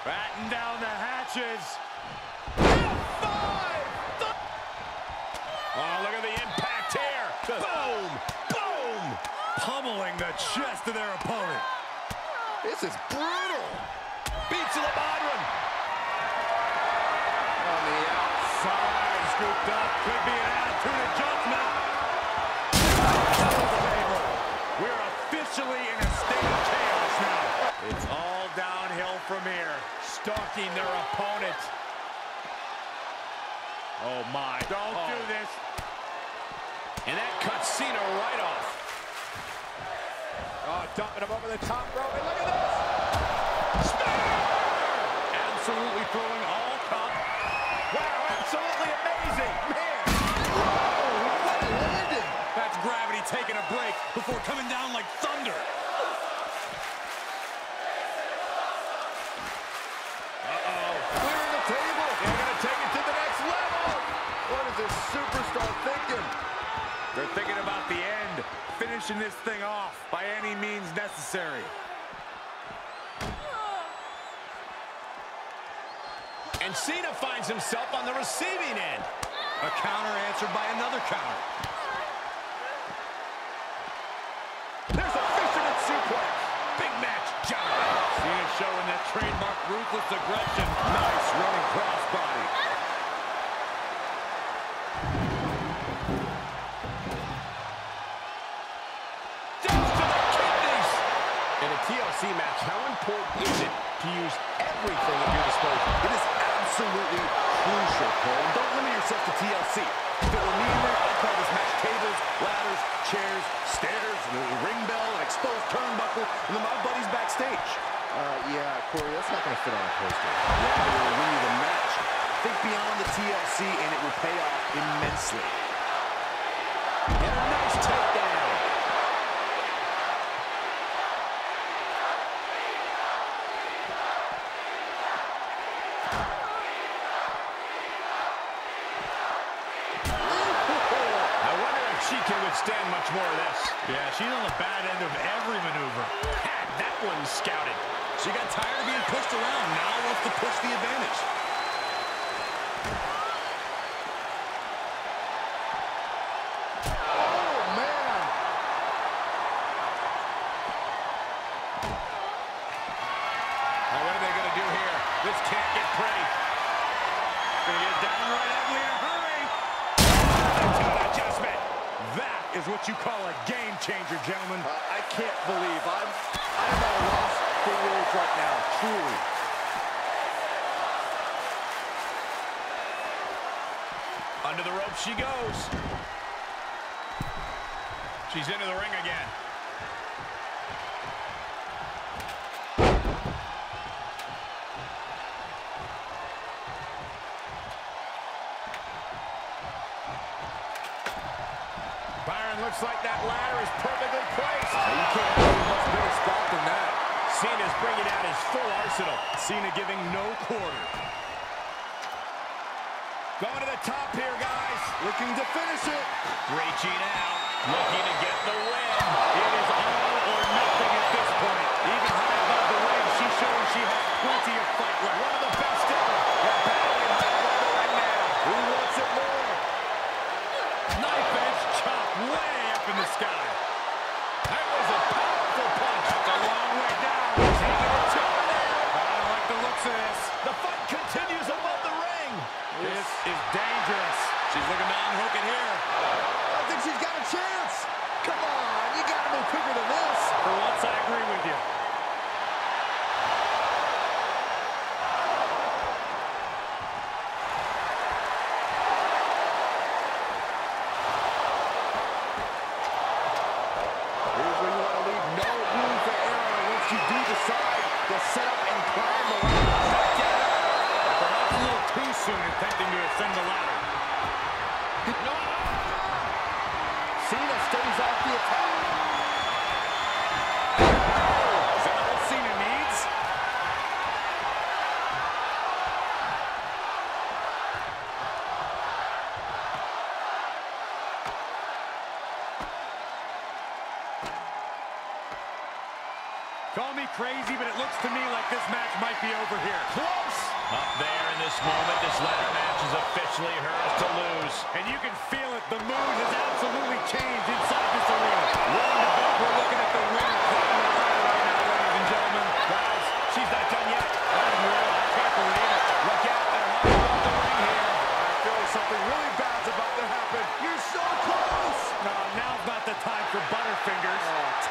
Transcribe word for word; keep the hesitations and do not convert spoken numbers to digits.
Batten down the hatches. Oh, look at the impact here. Boom! Boom! Pummeling the chest of their opponent. This is brutal. Beats the Bodwin. On the outside, scooped up. Could be an attitude adjustment. We're officially in a state of chaos now. It's all downhill from here. Stalking their opponent. Oh, my. Don't oh. do this. And that cuts Cena right off. Oh, dumping him over the top rope. And look at this. Spear! Absolutely throwing all cup. Wow, absolutely amazing. Man. Whoa, what a landing. That's gravity taking a break before coming down like thunder. Uh-oh. Clearing the table. They're going to take it to the next level. What is this superstar thinking? They're thinking about the end, finishing this thing off by any means necessary. And Cena finds himself on the receiving end. A counter answered by another counter. There's a fisherman suplex. Big match, John. Cena showing that trademark ruthless aggression. Nice running crossbody. T L C match, how important is it to use everything at your disposal? It is absolutely crucial, Cole. And don't limit yourself to T L C. If it were me in there, I'd call this match tables, ladders, chairs, stairs, the ring bell, an exposed turnbuckle, and then my buddies backstage. Uh, yeah, Corey, that's not going to fit on a poster. Yeah, it will win you the match. Think beyond the T L C, and it will pay off immensely. And a nice takedown. She can withstand much more of this. Yeah, she's on the bad end of every maneuver. Had that one scouted. She got tired of being pushed around. Now wants to push the advantage. Oh, man. Oh, what are they going to do here? This can't get pretty. Going to get downright ugly in a hurry. Oh, adjustment. That is what you call a game changer, gentlemen. Uh, I can't believe I'm, I'm at a loss for words right now, truly. Under the rope she goes. She's into the ring again. Looks like that ladder is perfectly placed. You can't have a much better spot than that. Cena's bringing out his full arsenal. Cena giving no quarter. Going to the top here, guys. Looking to finish it. Reaching out. Looking to get the win. It is all or nothing at this point. Even high above the ring, she's showing she has plenty of fight left. One of the best ever. They're battling high above the ring now. Who wants it more? Knife edge chop way up in the sky. That was a powerful punch. That's a long way down. Taking it to the nail. I don't like the looks of this. The fight continues above the ring. This is dangerous. She's looking to unhook it here. I think she's got a chance. Come on, you got to move quicker than this. For once, I agree with you. Set up and climb the ladder. Perhaps a little too soon attempting to ascend the ladder. No! Cena stays off the attack. Is that all Cena needs? Call me crazy, but it looks to me like this match might be over here. Close! Up there in this moment, this ladder match is officially hers to lose. And you can feel it. The mood has absolutely changed inside this arena. Willing to bet we're looking at the winner climbing the ladder right now, ladies and gentlemen. Guys, she's not done yet. Unreal. I can't believe it. Look out. They're high off the ring here. I feel like something really bad's about to happen. You're so close! No, now's not the time for Butterfingers. Oh,